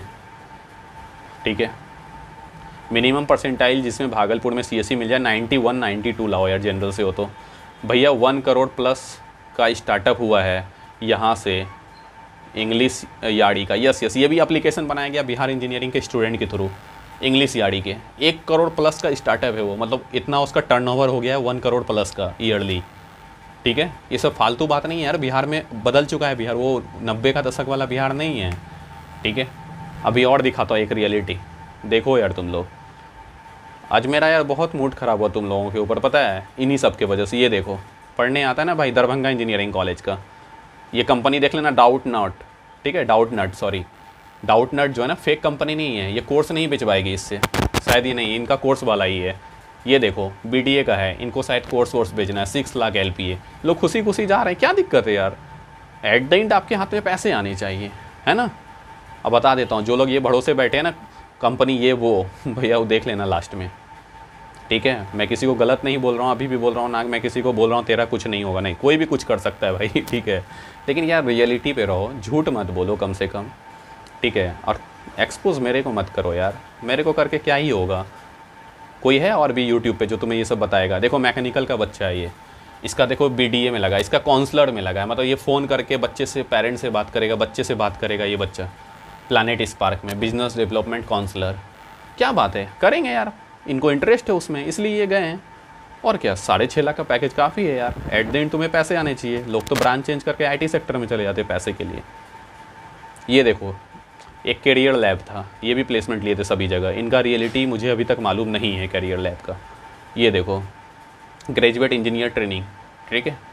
ठीक है। मिनिमम परसेंटाइल जिसमें भागलपुर में सीएससी मिल जाए नाइन्टी वन नाइन्टी टू लाओ यार, जनरल से हो तो। भैया वन करोड़ प्लस का स्टार्टअप हुआ है यहाँ से, इंग्लिश यार्डी का, यस यस, ये भी एप्लीकेशन बनाया गया बिहार इंजीनियरिंग के स्टूडेंट के थ्रू, इंग्लिश यार्डी के। एक करोड़ प्लस का स्टार्टअप है वो, मतलब इतना उसका टर्नओवर हो गया है वन करोड़ प्लस का ईयरली, ठीक है। ये सब फालतू बात नहीं है यार, बिहार में बदल चुका है बिहार, वो नब्बे का दशक वाला बिहार नहीं है, ठीक है। अभी और दिखाता हूँ एक रियलिटी, देखो यार तुम लोग। आज मेरा यार बहुत मूड ख़राब हुआ तुम लोगों के ऊपर, पता है, इन्हीं सब के वजह से। ये देखो, पढ़ने आता है ना भाई, दरभंगा इंजीनियरिंग कॉलेज का, ये कंपनी देख लेना, डाउट नॉट, ठीक है, Doubtnut, sorry Doubtnut जो है ना, फेक कंपनी नहीं है, ये कोर्स नहीं बेचवाएगी इससे, शायद ये नहीं, इनका कोर्स वाला ही है। ये देखो बीडीए का है, इनको शायद कोर्स वोर्स बेचना है, सिक्स लाख एलपीए, लोग खुशी खुशी जा रहे हैं, क्या दिक्कत है यार। एट द एंड आपके हाथ में पैसे आने चाहिए, है ना। अब बता देता हूँ, जो लोग ये भरोसे बैठे हैं ना, कंपनी ये वो, भैया वो देख लेना लास्ट में, ठीक है। मैं किसी को गलत नहीं बोल रहा हूँ, अभी भी बोल रहा हूँ ना, मैं किसी को बोल रहा हूँ तेरा कुछ नहीं होगा, नहीं, कोई भी कुछ कर सकता है भाई, ठीक है। लेकिन यार रियलिटी पे रहो, झूठ मत बोलो कम से कम, ठीक है। और एक्सपोज मेरे को मत करो यार, मेरे को करके क्या ही होगा। कोई है और भी यूट्यूब पे जो तुम्हें ये सब बताएगा। देखो मैकेनिकल का बच्चा है ये, इसका देखो बीडीए में लगा, इसका काउंसलर में लगा है, मतलब ये फ़ोन करके बच्चे से, पेरेंट्स से बात करेगा, बच्चे से बात करेगा ये बच्चा, प्लानिट स्पार्क में बिजनेस डेवलपमेंट काउंसलर। क्या बात है, करेंगे यार, इनको इंटरेस्ट है उसमें, इसलिए ये गए हैं। और क्या, साढ़े छः लाख का पैकेज काफ़ी है यार, एट द एंड तुम्हें पैसे आने चाहिए। लोग तो ब्रांच चेंज करके आईटी सेक्टर में चले जाते हैं पैसे के लिए। ये देखो एक कैरियर लैब था, ये भी प्लेसमेंट लिए थे सभी जगह, इनका रियलिटी मुझे अभी तक मालूम नहीं है कैरियर लैब का। ये देखो ग्रेजुएट इंजीनियर ट्रेनिंग, ठीक है,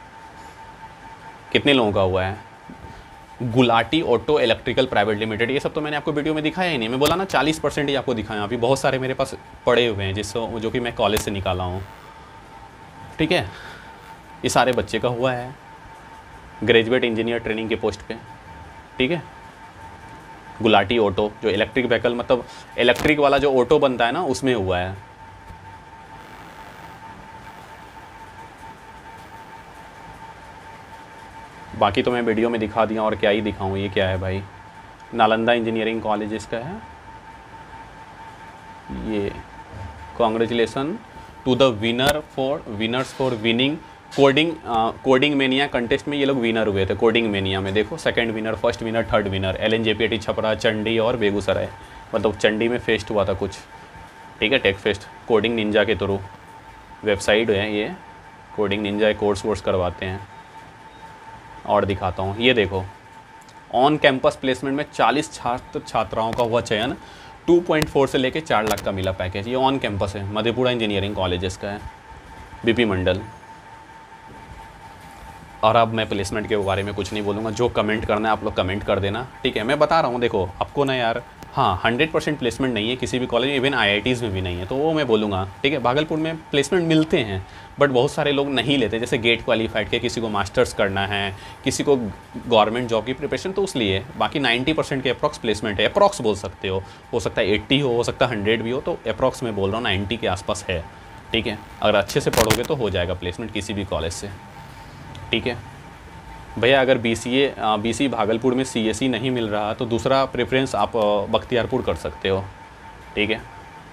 कितने लोगों का हुआ है। Gulati auto electrical private limited, ये सब तो मैंने आपको वीडियो में दिखाया ही नहीं, मैं बोला ना चालीस परसेंट ही आपको दिखाया। अभी बहुत सारे मेरे पास पड़े हुए हैं जिससे, जो कि मैं कॉलेज से निकाला हूँ, ठीक है। ये सारे बच्चे का हुआ है ग्रेजुएट इंजीनियर ट्रेनिंग के पोस्ट पे, ठीक है। गुलाटी ऑटो जो इलेक्ट्रिक व्हीकल, मतलब इलेक्ट्रिक वाला जो ऑटो बनता है ना, उसमें हुआ है। बाकी तो मैं वीडियो में दिखा दिया, और क्या ही दिखाऊं। ये क्या है भाई, नालंदा इंजीनियरिंग कॉलेज इसका है ये। Congratulation to the winner for winners for winning coding coding mania contest में ये लोग विनर हुए थे। कोडिंग मेनिया में देखो, second winner, first winner, third winner, L N J P T Chhapra, Chandi और बेगूसराय। मतलब चंडी में फेस्ट हुआ था कुछ, ठीक है, टेक फेस्ट, कोडिंग निंजा के थ्रू वेबसाइट है ये, कोडिंग निंजा कोर्स वोर्स करवाते हैं। और दिखाता हूँ, ये देखो ऑन कैंपस प्लेसमेंट में चालीस छात्र छात्राओं का हुआ चयन, टू पॉइंट फोर से लेके चार लाख का मिला पैकेज। ये ऑन कैंपस है, मधेपुरा इंजीनियरिंग कॉलेजेस का है, बीपी मंडल। और अब मैं प्लेसमेंट के बारे में कुछ नहीं बोलूँगा, जो कमेंट करना है आप लोग कमेंट कर देना, ठीक है। मैं बता रहा हूँ, देखो आपको ना यार, हाँ हंड्रेड परसेंट प्लेसमेंट नहीं है किसी भी कॉलेज में, इवन आईआईटीज़ में भी नहीं है, तो वो मैं बोलूँगा, ठीक है। भागलपुर में प्लेसमेंट मिलते हैं बट बहुत सारे लोग नहीं लेते, जैसे गेट क्वालिफाइड के, किसी को मास्टर्स करना है, किसी को गवर्नमेंट जॉब की प्रिपरेशन, तो उसलिए बाकी नाइन्टी परसेंट के अप्रॉक्स प्लेसमेंट है। अप्रॉक्स बोल सकते हो हो सकता है एट्टी हो, हो सकता है हंड्रेड भी हो, तो अप्रॉक्स मैं बोल रहा हूँ नाइन्टी के आसपास है, ठीक है। अगर अच्छे से पढ़ोगे तो हो जाएगा प्लेसमेंट किसी भी कॉलेज से, ठीक है भैया। अगर B C A B C Bhagalpur में सी एस सी नहीं मिल रहा तो दूसरा प्रेफरेंस आप बख्तियारपुर कर सकते हो, ठीक है।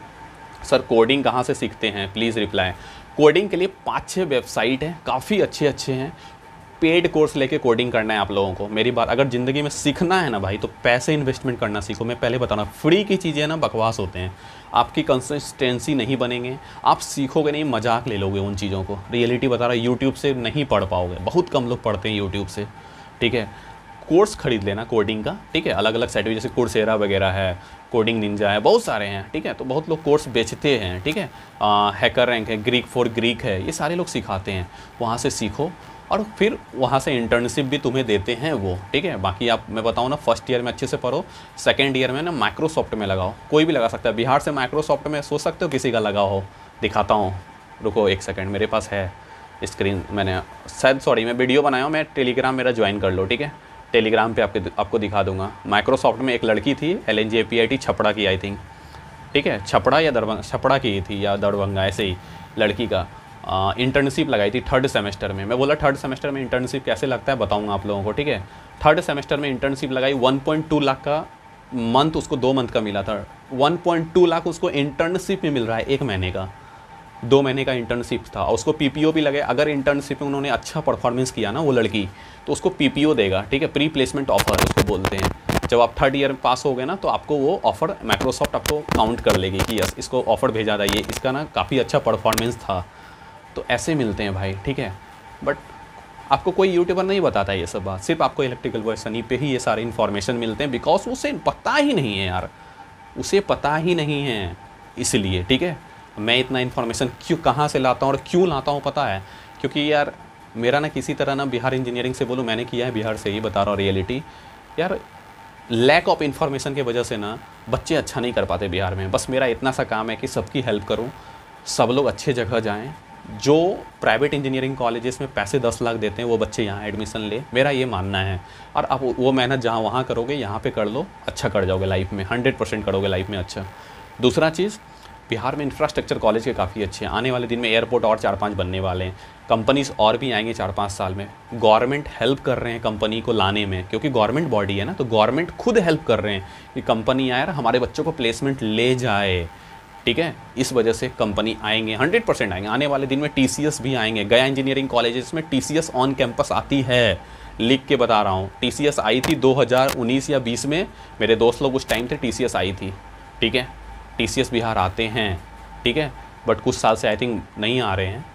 सर कोडिंग कहाँ से सीखते हैं, प्लीज़ रिप्लाई। कोडिंग के लिए पाँच छः वेबसाइट हैं, काफ़ी अच्छे अच्छे हैं। पेड कोर्स लेके कोडिंग करना है आप लोगों को। मेरी बात, अगर ज़िंदगी में सीखना है ना भाई, तो पैसे इन्वेस्टमेंट करना सीखो। मैं पहले बता रहा हूँ, फ्री की चीज़ें ना बकवास होते हैं, आपकी कंसिस्टेंसी नहीं बनेंगे, आप सीखोगे नहीं, मजाक ले लोगे उन चीज़ों को। रियलिटी बता रहा, यूट्यूब से नहीं पढ़ पाओगे, बहुत कम लोग पढ़ते हैं यूट्यूब से, ठीक है। कोर्स खरीद लेना कोडिंग का, ठीक है। अलग अलग साइट जैसे कोर्सेरा वगैरह है, कोडिंग निंजा है, बहुत सारे हैं, ठीक है। तो बहुत लोग कोर्स बेचते हैं, ठीक है। हैकर रैंक है, ग्रीक फॉर ग्रीक है, ये सारे लोग सिखाते हैं, वहाँ से सीखो और फिर वहाँ से इंटर्नशिप भी तुम्हें देते हैं वो, ठीक है। बाकी आप, मैं बताऊँ ना, फर्स्ट ईयर में अच्छे से पढ़ो, सेकेंड ईयर में ना माइक्रोसॉफ्ट में लगाओ, कोई भी लगा सकता है। बिहार से माइक्रोसॉफ्ट में सोच सकते हो किसी का लगा हो, दिखाता हूँ, रुको एक सेकेंड, मेरे पास है स्क्रीन, मैंने शायद, सॉरी मैं वीडियो बनाया हूँ, मैं टेलीग्राम मेरा ज्वाइन कर लो, ठीक है। टेलीग्राम पे आपके आपको दिखा दूंगा। माइक्रोसॉफ्ट में एक लड़की थी, L N J A P I T Chhapra की आई थिंक, ठीक है, छपड़ा या दरभंगा, छपड़ा की थी या दरभंगा, ऐसे ही लड़की का इंटर्नशिप लगाई थी थर्ड सेमेस्टर में। मैं बोला थर्ड सेमेस्टर में इंटर्नशिप कैसे लगता है बताऊंगा आप लोगों को, ठीक है। थर्ड सेमेस्टर में इंटर्नशिप लगाई, वन पॉइंट टू लाख का मंथ उसको दो मंथ का मिला था, वन पॉइंट टू लाख उसको इंटर्नशिप में मिल रहा है, एक महीने का, दो महीने का इंटर्नशिप था। और उसको पीपीओ भी लगे, अगर इंटर्नशिप में उन्होंने अच्छा परफॉर्मेंस किया ना वो लड़की, तो उसको पीपीओ देगा, ठीक है, प्री प्लेसमेंट ऑफर उसको बोलते हैं। जब आप थर्ड ईयर में पास हो गए ना, तो आपको वो ऑफ़र माइक्रोसॉफ्ट आपको काउंट कर लेगी कि यस इसको ऑफ़र भेजा था, ये इसका ना काफ़ी अच्छा परफॉर्मेंस था। तो ऐसे मिलते हैं भाई, ठीक है। बट आपको कोई यूट्यूबर नहीं बताता ये सब बात, सिर्फ आपको इलेक्ट्रिकल बॉय सनी पे ही ये सारे इन्फॉर्मेशन मिलते हैं, बिकॉज उसे पता ही नहीं है यार, उसे पता ही नहीं है, इसलिए, ठीक है। मैं इतना इन्फॉर्मेशन क्यों, कहाँ से लाता हूँ और क्यों लाता हूँ पता है, क्योंकि यार मेरा ना किसी तरह ना बिहार इंजीनियरिंग से बोलूँ, मैंने किया है बिहार से ही, बता रहा हूँ रियलिटी यार, लैक ऑफ इन्फॉर्मेशन की वजह से ना बच्चे अच्छा नहीं कर पाते बिहार में। बस मेरा इतना सा काम है कि सबकी हेल्प करूँ, सब लोग अच्छे जगह जाएँ, जो प्राइवेट इंजीनियरिंग कॉलेजेस में पैसे दस लाख देते हैं वो बच्चे यहाँ एडमिशन ले, मेरा ये मानना है। और आप वो मेहनत जहाँ वहाँ करोगे, यहाँ पे कर लो, अच्छा कर जाओगे लाइफ में, हंड्रेड परसेंट करोगे लाइफ में अच्छा। दूसरा चीज़, बिहार में इंफ्रास्ट्रक्चर कॉलेज के काफ़ी अच्छे हैं, आने वाले दिन में एयरपोर्ट और चार पांच बनने वाले हैं, कंपनीज और भी आएंगे चार पाँच साल में। गवर्नमेंट हेल्प कर रहे हैं कंपनी को लाने में, क्योंकि गवर्नमेंट बॉडी है ना, तो गवर्नमेंट खुद हेल्प कर रहे हैं कि कंपनी आए और हमारे बच्चों को प्लेसमेंट ले जाए, ठीक है। इस वजह से कंपनी आएंगे, हंड्रेड परसेंट आएंगे। आने वाले दिन में टी सी एस भी आएंगे, गया इंजीनियरिंग कॉलेजेस में T C S on campus आती है, लिख के बता रहा हूँ। टी सी एस आई थी दो हज़ार उन्नीस या बीस में, मेरे दोस्त लोग उस टाइम थे, टी सी एस आई थी, ठीक है। टी सी एस बिहार आते हैं, ठीक है, बट कुछ साल से आई थिंक नहीं आ रहे हैं,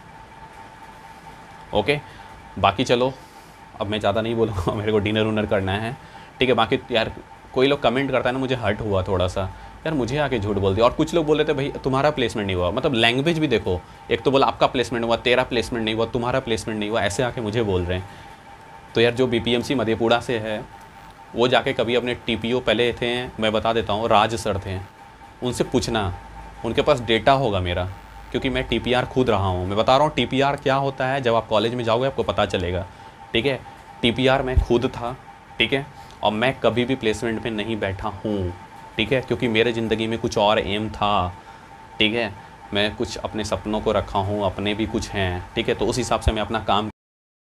ओके। बाकी चलो, अब मैं ज़्यादा नहीं बोलूँगा, मेरे को डिनर उनर करना है, ठीक है। बाकी यार कोई लोग कमेंट करता है ना, मुझे हर्ट हुआ थोड़ा सा यार, मुझे आके झूठ बोल दिया। और कुछ लोग बोल रहे थे भाई तुम्हारा प्लेसमेंट नहीं हुआ, मतलब लैंग्वेज भी देखो, एक तो बोला आपका प्लेसमेंट हुआ, तेरा प्लेसमेंट नहीं हुआ, तुम्हारा प्लेसमेंट नहीं हुआ, ऐसे आके मुझे बोल रहे हैं। तो यार जो B P M C Madhepura से है, वो जाके कभी अपने टी पी ओ पहले थे, मैं बता देता हूँ, राज सर थे, उनसे पूछना, उनके पास डेटा होगा मेरा, क्योंकि मैं टी पी आर खुद रहा हूँ। मैं बता रहा हूँ टी पी आर क्या होता है, जब आप कॉलेज में जाओगे आपको पता चलेगा, ठीक है। टी पी आर मैं खुद था, ठीक है, और मैं कभी भी प्लेसमेंट में नहीं बैठा हूँ, ठीक है, क्योंकि मेरे ज़िंदगी में कुछ और एम था, ठीक है। मैं कुछ अपने सपनों को रखा हूँ, अपने भी कुछ हैं, ठीक है। तो उस हिसाब से मैं अपना काम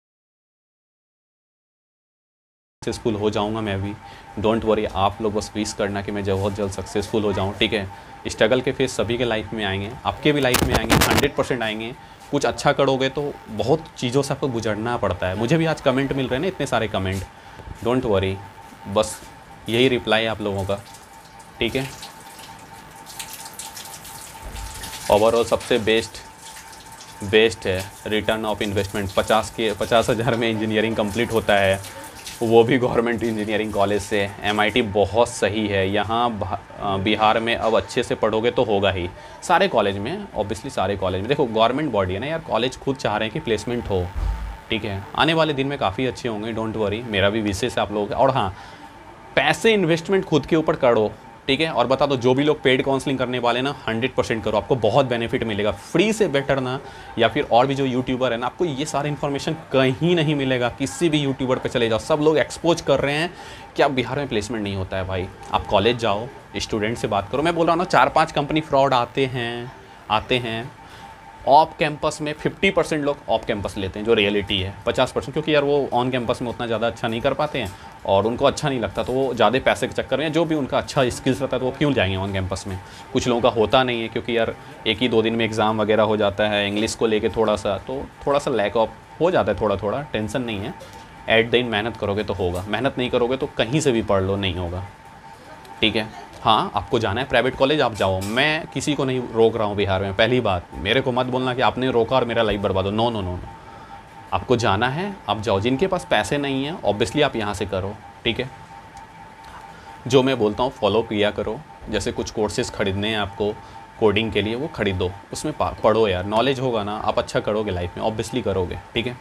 सक्सेसफुल हो जाऊंगा मैं भी, डोंट वरी। आप लोग बस विश करना कि मैं बहुत जल्द सक्सेसफुल हो जाऊं, ठीक है। स्ट्रगल के फेस सभी के लाइफ में आएंगे, आपके भी लाइफ में आएंगे, हंड्रेड परसेंट आएंगे। कुछ अच्छा करोगे तो बहुत चीज़ों से आपको गुजरना पड़ता है। मुझे भी आज कमेंट मिल रहे हैं ना, इतने सारे कमेंट, डोंट वरी, बस यही रिप्लाई है आप लोगों का, ठीक है। ओवरऑल सबसे बेस्ट बेस्ट है। रिटर्न ऑफ इन्वेस्टमेंट पचास के पचास हज़ार में इंजीनियरिंग कंप्लीट होता है, वो भी गवर्नमेंट इंजीनियरिंग कॉलेज से। एमआईटी बहुत सही है। यहाँ बिहार में अब अच्छे से पढ़ोगे तो होगा ही, सारे कॉलेज में, ऑब्वियसली सारे कॉलेज में। देखो गवर्नमेंट बॉडी है ना यार, कॉलेज खुद चाह रहे हैं कि प्लेसमेंट हो, ठीक है। आने वाले दिन में काफ़ी अच्छे होंगे, डोंट वरी, मेरा भी विशेष है आप लोगों का। और हाँ, पैसे इन्वेस्टमेंट खुद के ऊपर करो, ठीक है। और बता दो, जो भी लोग पेड काउंसलिंग करने वाले ना, हंड्रेड परसेंट करो, आपको बहुत बेनिफिट मिलेगा। फ्री से बेटर ना, या फिर और भी जो यूट्यूबर है ना, आपको ये सारी इन्फॉर्मेशन कहीं नहीं मिलेगा। किसी भी यूट्यूबर पे चले जाओ, सब लोग एक्सपोज कर रहे हैं कि अब बिहार में प्लेसमेंट नहीं होता है। भाई आप कॉलेज जाओ, स्टूडेंट से बात करो। मैं बोल रहा हूँ ना, चार पाँच कंपनी फ्रॉड आते हैं आते हैं ऑफ कैंपस में फिफ्टी परसेंट लोग ऑफ कैंपस लेते हैं, जो रियलिटी है। पचास परसेंट क्योंकि यार वो ऑन कैंपस में उतना ज़्यादा अच्छा नहीं कर पाते हैं और उनको अच्छा नहीं लगता, तो वो ज़्यादा पैसे के चक्कर में, जो भी उनका अच्छा स्किल्स रहता है तो वो क्यों जाएंगे ऑन कैंपस में। कुछ लोगों का होता नहीं है, क्योंकि यार एक ही दो दिन में एग्ज़ाम वगैरह हो जाता है, इंग्लिश को लेके थोड़ा सा तो थोड़ा सा लैक ऑफ हो जाता है, थोड़ा थोड़ा टेंशन नहीं है। एट द एंड मेहनत करोगे तो होगा, मेहनत नहीं करोगे तो कहीं से भी पढ़ लो, नहीं होगा, ठीक है। हाँ, आपको जाना है प्राइवेट कॉलेज, आप जाओ, मैं किसी को नहीं रोक रहा हूँ बिहार में। पहली बात, मेरे को मत बोलना कि आपने रोका और मेरा लाइफ बर्बाद हो, नो नो नो नो। आपको जाना है, आप जाओ। जिनके पास पैसे नहीं हैं, ऑब्वियसली आप यहाँ से करो, ठीक है। जो मैं बोलता हूँ फॉलो किया करो। जैसे कुछ कोर्सेज़ खरीदने हैं आपको कोडिंग के लिए, वो खरीदो, उसमें पढ़ो यार, नॉलेज होगा ना, आप अच्छा करोगे लाइफ में, ऑब्वियसली करोगे, ठीक है।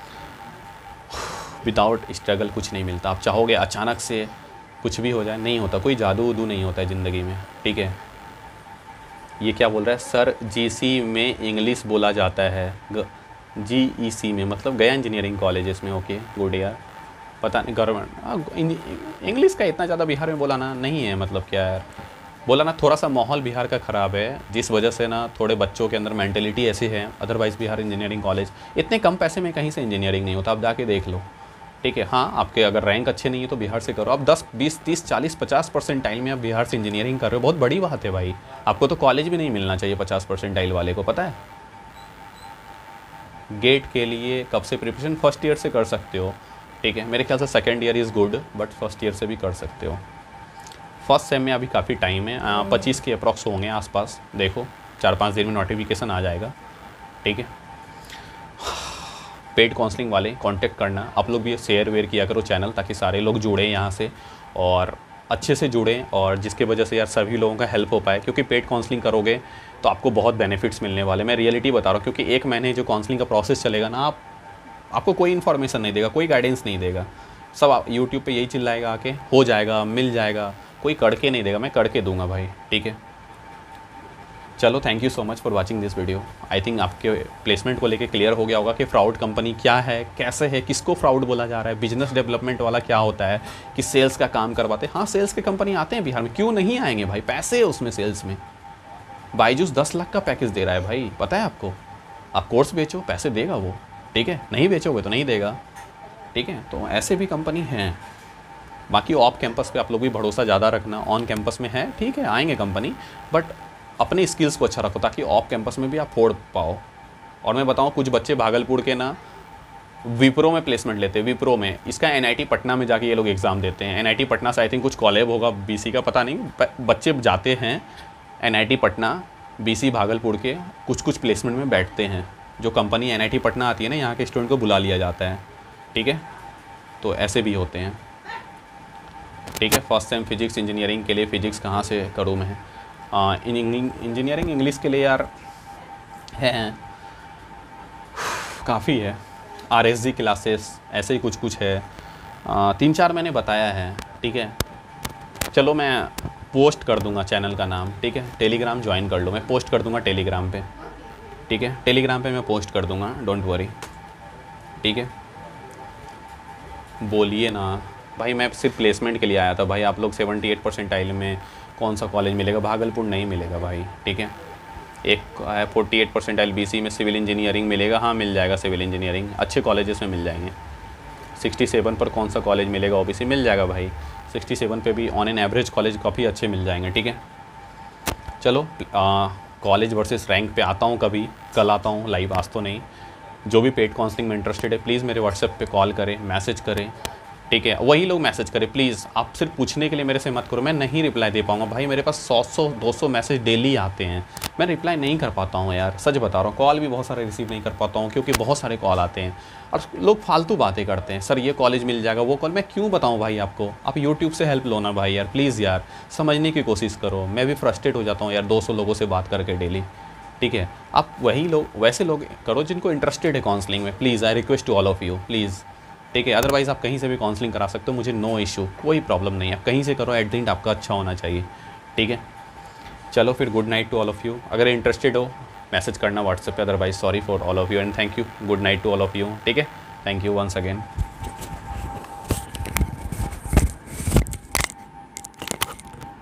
विदाउट स्ट्रगल कुछ नहीं मिलता। आप चाहोगे अचानक से कुछ भी हो जाए, नहीं होता, कोई जादू उदू नहीं होता है ज़िंदगी में, ठीक है। ये क्या बोल रहा है सर, जीसी में इंग्लिश बोला जाता है, जी ई सी में मतलब गया इंजीनियरिंग कॉलेजेस में, ओके गुड यार। पता नहीं गवर्नमेंट इंग्लिश का इतना ज़्यादा बिहार में बोलाना नहीं है, मतलब क्या यार बोला ना, थोड़ा सा माहौल बिहार का ख़राब है, जिस वजह से ना थोड़े बच्चों के अंदर मेंटेलिटी ऐसी है। अदरवाइज़ बिहार इंजीनियरिंग कॉलेज इतने कम पैसे में कहीं से इंजीनियरिंग नहीं होता, आप जाके देख लो, ठीक है। हाँ, आपके अगर रैंक अच्छे नहीं है तो बिहार से करो। आप दस बीस तीस चालीस पचास परसेंटाइल में आप बिहार से इंजीनियरिंग कर रहे हो, बहुत बड़ी बात है भाई। आपको तो कॉलेज भी नहीं मिलना चाहिए पचास परसेंटाइल वाले को, पता है। गेट के लिए कब से प्रिपरेशन, फर्स्ट ईयर से कर सकते हो, ठीक है। मेरे ख्याल से second year is good, but first year से भी कर सकते हो। फर्स्ट सेम में अभी काफ़ी टाइम है, पच्चीस के अप्रॉक्स होंगे आसपास, देखो चार पाँच दिन में नोटिफिकेशन आ जाएगा, ठीक है। पेड काउंसलिंग वाले कांटेक्ट करना, आप लोग भी शेयर वेयर किया करो चैनल, ताकि सारे लोग जुड़ें यहाँ से और अच्छे से जुड़ें, और जिसके वजह से यार सभी लोगों का हेल्प हो पाए। क्योंकि पेड काउंसलिंग करोगे तो आपको बहुत बेनिफिट्स मिलने वाले, मैं रियलिटी बता रहा हूँ। क्योंकि एक महीने जो काउंसलिंग का प्रोसेस चलेगा ना, आप आपको कोई इन्फॉर्मेशन नहीं देगा, कोई गाइडेंस नहीं देगा, सब यूट्यूब पे यही चिल्लाएगा आके हो जाएगा, मिल जाएगा, कोई करके नहीं देगा, मैं करके दूंगा भाई, ठीक है। चलो, thank you so much for watching this video. I think आपके प्लेसमेंट को लेके क्लियर हो गया होगा कि फ्रॉड कंपनी क्या है, कैसे है, किसको फ्रॉड बोला जा रहा है, बिजनेस डेवलपमेंट वाला क्या होता है, कि सेल्स का काम करवाते हैं। हाँ, सेल्स के कंपनी आते हैं बिहार में, क्यों नहीं आएंगे भाई, पैसे है उसमें सेल्स में। बाईजूस दस लाख का पैकेज दे रहा है भाई, पता है आपको। आप कोर्स बेचो, पैसे देगा वो, ठीक है। नहीं बेचोगे तो नहीं देगा, ठीक है। तो ऐसे भी कंपनी हैं। बाकी ऑफ कैंपस पे आप लोग भी भरोसा ज़्यादा रखना, ऑन कैंपस में है ठीक है, आएंगे कंपनी, बट अपने स्किल्स को अच्छा रखो, ताकि ऑफ कैंपस में भी आप फोड़ पाओ। और मैं बताऊँ, कुछ बच्चे भागलपुर के ना विप्रो में प्लेसमेंट लेते हैं, विप्रो में। इसका एनआईटी पटना में जाके ये लोग एग्ज़ाम देते हैं। एनआईटी पटना से आई थिंक कुछ कॉलेब होगा बीसी का, पता नहीं। बच्चे जाते हैं एनआईटी पटना, बीसी भागलपुर के, कुछ कुछ प्लेसमेंट में बैठते हैं। जो कंपनी एनआईटी पटना आती है ना, यहाँ के स्टूडेंट को बुला लिया जाता है, ठीक है। तो ऐसे भी होते हैं, ठीक है। फर्स्ट टाइम फिजिक्स इंजीनियरिंग के लिए, फिजिक्स कहाँ से करूँ मैं, इंजीनियरिंग इंग्लिश के लिए यार है, काफ़ी है। आरएसजी क्लासेस ऐसे ही कुछ कुछ है, आ, तीन चार मैंने बताया है, ठीक है। चलो, मैं पोस्ट कर दूंगा चैनल का नाम, ठीक है। टेलीग्राम ज्वाइन कर लो, मैं पोस्ट कर दूंगा टेलीग्राम पे, ठीक है। टेलीग्राम पे मैं पोस्ट कर दूंगा, डोंट वरी, ठीक है। बोलिए ना भाई, मैं सिर्फ प्लेसमेंट के लिए आया था भाई। आप लोग सेवेंटी एट परसेंटाइल में कौन सा कॉलेज मिलेगा, भागलपुर नहीं मिलेगा भाई, ठीक है। एक है फोर्टी एट परसेंटाइल बीसी में सिविल इंजीनियरिंग मिलेगा, हाँ मिल जाएगा सिविल इंजीनियरिंग, अच्छे कॉलेजेस में मिल जाएंगे। सिक्सटी सेवन पर कौन सा कॉलेज मिलेगा, ओबीसी मिल जाएगा भाई। सिक्सटी सेवन पे भी ऑन एन एवरेज कॉलेज काफ़ी अच्छे मिल जाएंगे, ठीक है। चलो, कॉलेज वर्सेस रैंक पे आता हूँ, कभी कल आता हूँ लाइव, आज तो नहीं। जो भी पेड काउंसलिंग में इंटरेस्टेड है, प्लीज़ मेरे व्हाट्सएप पे कॉल करें, मैसेज करें, ठीक है, वही लोग मैसेज करें प्लीज़। आप सिर्फ पूछने के लिए मेरे से मत करो, मैं नहीं रिप्लाई दे पाऊंगा भाई, मेरे पास सौ सौ दो सौ मैसेज डेली आते हैं, मैं रिप्लाई नहीं कर पाता हूँ यार, सच बता रहा हूँ। कॉल भी बहुत सारे रिसीव नहीं कर पाता हूँ क्योंकि बहुत सारे कॉल आते हैं और लोग फालतू बातें करते हैं, सर ये कॉलेज मिल जाएगा वो कॉल, मैं क्यों बताऊँ भाई आपको, आप यूट्यूब से हेल्प लो ना भाई यार, प्लीज़ यार समझने की कोशिश करो। मैं भी फ्रस्ट्रेट हो जाता हूँ यार दो सौ लोगों से बात करके डेली। ठीक है, आप वही लोग वैसे लोग करो जिनको इंटरेस्टेड है काउंसलिंग में, please I request to all of you please. ठीक है, अदरवाइज़ आप कहीं से भी काउंसलिंग करा सकते हो, मुझे नो इशू, कोई प्रॉब्लम नहीं है, आप कहीं से करो, एट द एंड आपका अच्छा होना चाहिए। ठीक है, चलो फिर good night to all of you. अगर इंटरेस्टेड हो मैसेज करना व्हाट्सएप पे, otherwise sorry for all of you and thank you, good night to all of you. ठीक है, थैंक यू वंस अगेन।